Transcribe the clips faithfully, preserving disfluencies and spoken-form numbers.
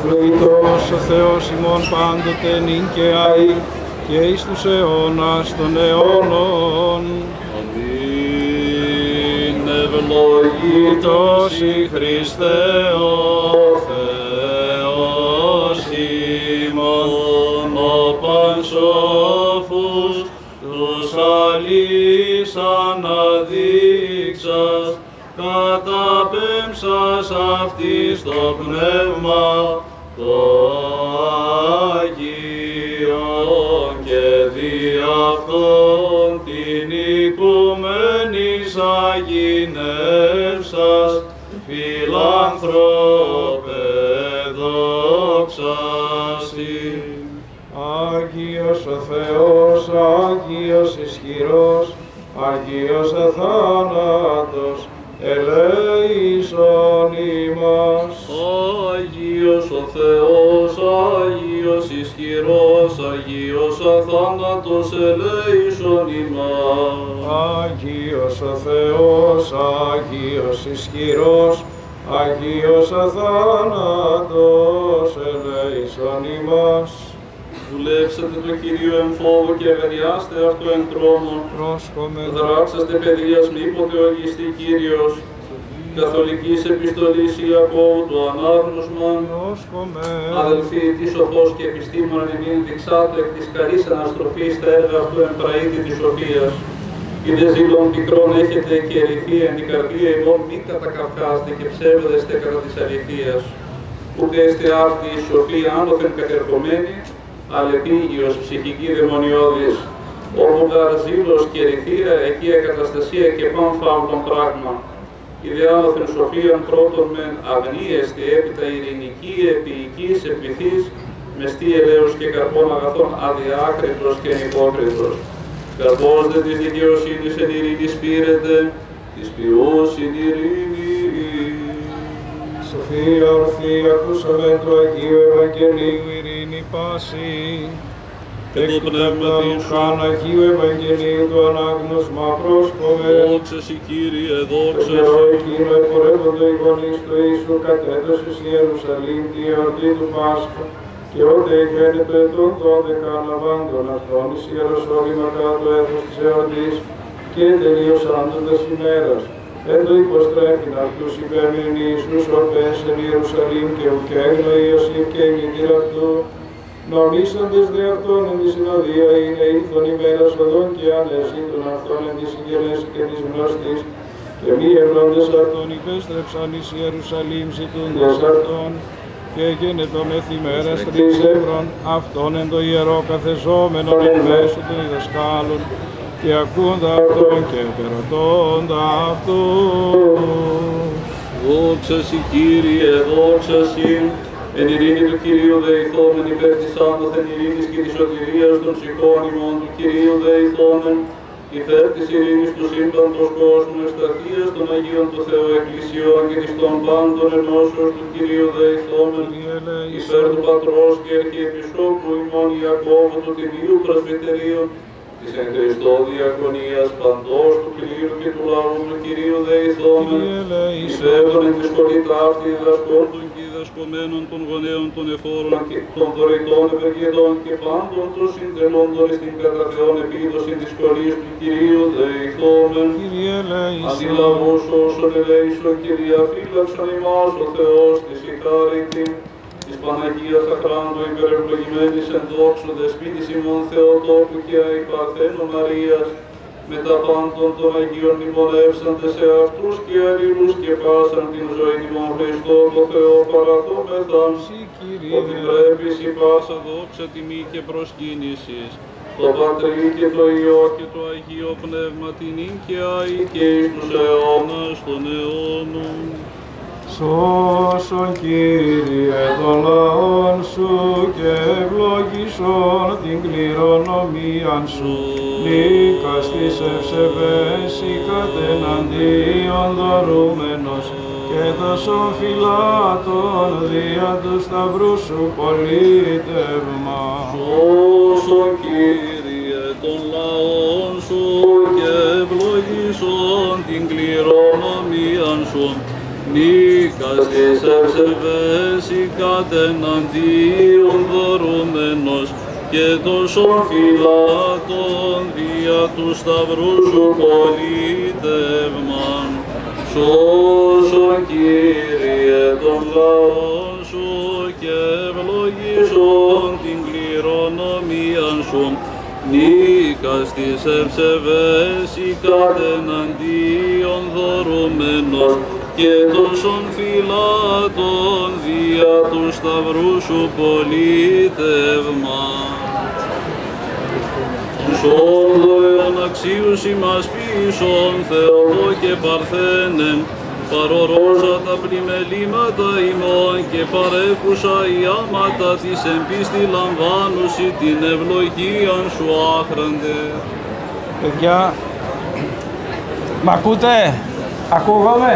Ευλογητός ο Θεός ημών πάντοτε νυν και αεί και εις τους αιώνας των αιώνων. Αμήν. Ευλογητός η Χριστέ ο Θεός ημών, ο πανσόφους τους αλείς αναδείξας, καταπέμψας αυτής το πνεύμα το Άγιον και δι' αυτόν την οικουμένης αγινεύσας, φιλάνθρωπε δόξασι. Άγιος ο Θεός, Άγιος ισχυρός, Άγιος αθάνατος, ελέησον ημάς. Άγιος ο Θεός, Άγιος ισχυρός, Άγιος αθάνατος, ελέησον ημάς. Άγιος ο Θεός, Άγιος ισχυρός, Άγιος αθάνατος, ελέησον ημάς. Δουλέψατε το Κύριο εν φόβο και ευεργιάστε αυτό εν τρόμο. Πρόσχομαι Δράξαστε παιδείας μήποτε οργιστεί Κύριος. Καθολικής επιστολής Ιακώβου του ανάγνωσμαν. πρόσχομαι Αδελφοί, τι σοφός και επιστήμον ημίν δειξάτω εκ της καλής αναστροφής τα έργα αυτού εν πραήτη της σοφίας. Είδε ζήλων πικρών έχετε και ερηθή εν την καρδία ημών μη κατακαυχάστε και ψεύδεστε κατά της αληθείας. Ούτε έστε άρτη η σοφή άνωθεν κατερχομένη, αλλά επίγειος ψυχική δαιμονιώδης. Όπου γαρ ζήλος και ερηθία, εκεί εκαταστασία και παν φαύλων πράγμα. Ιδεάνωθεν σοφίαν πρώτον μεν αγνίεστη, έπειτα ειρηνική, επίοικης, επληθής, μεστή ελέος και καρπών αγαθών αδιάκριτος και ανυπόκριτος. Καρπός δε της δικαιοσύνης εν ειρήνη σπείρεται, της ποιούς εν ειρήνη. Σοφία ορθή, ακούσαμε του Αγίου Ευαγγελίου, ειρήνη πάση. Και το πνεύμα της Χάν Αγίου Ευαγγελίου του ανάγνωσμα πρόσχομαι. Δόξα σοι Κύριε, δόξα Το σοι. εκείνο επορεύονται οι γονείς του Ιησού κατέδωσης Ιερουσαλήμ τη εορτή του Πάσχα. Και ότε εγένετο ετών δώδεκα αναβάντων αυτών εις Ιεροσόλυμα κατά το έθος της εορτής και τελείωσάντοντας ημέρας. Εν το υποστρέφειν αυτούς υπέμεινεν Ιησούς ορπές εν Ιερουσαλήμ και ουκέγνω Ιωσήφ και εγκυτήρ αυτού. Νομίσαντες δε αυτόν εν τη συνοδεία είναι ήλθον ημέρας οδόν και ανέσυντον αυτόν εν τη συγγενέση και της γνωστής. Και μη ευλώντες αυτόν υπέστρεψαν εις Ιερουσαλήμ ζητούντες αυτόν. Και γένετο μεθ ημέρας τρεις εύρων αυτόν εν το ιερό καθεζόμενον εν μέσω των διδασκάλων και ακούντα αυτόν και περωτώντα αυτούς. Δόξα σοι Κύριε, δόξα σοι. Εν ειρήνη του Κυρίου δεηθόμεν υπέρ της άνωθεν ειρήνης και της σωτηρίας των ψυχών ημών του Κυρίου δεηθόμεν υπέρ της ειρήνης του σύμπαντος κόσμου ευσταθίας των Αγίων του Θεού Εκκλησιών και της των πάντων ενώσεως του Κυρίου δεηθόμεν υπέρ του Πατρός και Αρχιεπισκόπου ημών Ιακώβου του Τιμίου Πρεσβυτερίου της εν Χριστώ διακονίας παντός του κλήρου και του λαού του Κυρίου δεηθόμεν υπέρ εν τη σχολή ταύτη διδασκών των και διδασκομένων των γονέων των εφόρων και των δωρητών ευεργετών και πάντων των συντελώντων στην κατά Θεόν επίδοση της σχολής του Κυρίου δεηθόμεν αντιλαβούς όσων ελέησον και διαφύλαξον ημάς ο Θεός της ηχάρητη της Παναγίας Αχράντου υπερευλογημένης εν δόξου δεσπίτης ημών Θεοτόπου και αϊπαρθένου Μαρίας, με τα πάντων των Αγίων μνημονεύσαντες σε αυτούς και αλληλούς και πάσαν την ζωή ημών Χριστό το Θεό παραθόμεθαν, ότι πρέπει η πάσα δόξα τιμή και προσκύνησης, το Πατρί και το Υιό και το Αγίο Πνεύμα την ίν και αεί και εις τους αιώνας των αιώνων. Σώσον Κύριε των λαών σου και ευλογήσον την κληρονομίαν σου. Νίκας της ευσεβές η κατεναντίον δωρούμενος και τόσον φυλάτων δια του σταυρού σου πολίτευμα. Σώσον Κύριε των λαών σου και ευλογήσον την κληρονομίαν σου. Νίκας της ευσεβές η κατεναντίον δωρούμενος και τόσων φυλάτων δια του σταυρού σου πολίτευμαν. Σώσον Κύριε τον λαό σου και ευλογήσον την κληρονομίαν σου. Νίκας της ευσεβές η κατεναντίον δωρούμενος και τόσων φυλάτων δια του σταυρού σου πολίτευμα. Σόδοεον αξίους ημάς πίσων Θεό και Παρθένε, παρορώσα τα πλημελήματα ημών και παρέχουσα οι άματα της εμπίστη λαμβάνουσι την ευλογίαν σου άχραντε. Παιδιά, μ' ακούτε, ακούγομαι.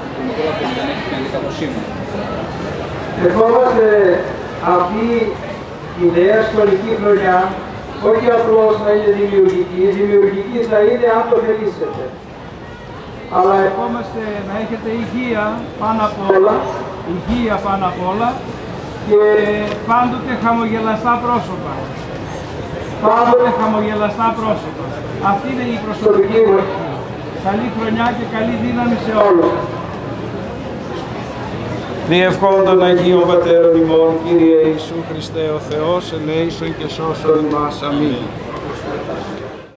Ευχόμαστε αυτή η νέα σχολική χρονιά όχι απλώς να είναι δημιουργική, δημιουργική θα είναι αν το θελήσετε. Αλλά Ευχόμαστε να έχετε υγεία πάνω απ' όλα, υγεία πάνω απ' όλα και πάντοτε χαμογελαστά πρόσωπα. Πάντοτε χαμογελαστά πρόσωπα. Αυτή είναι η προσωπική μου. Καλή χρονιά και καλή δύναμη σε όλους. Διευχών των Αγίων Πατέρων ημών, Κύριε Ιησού Χριστέ ο Θεός, ελέησον και σώσον ημάς. Αμήν.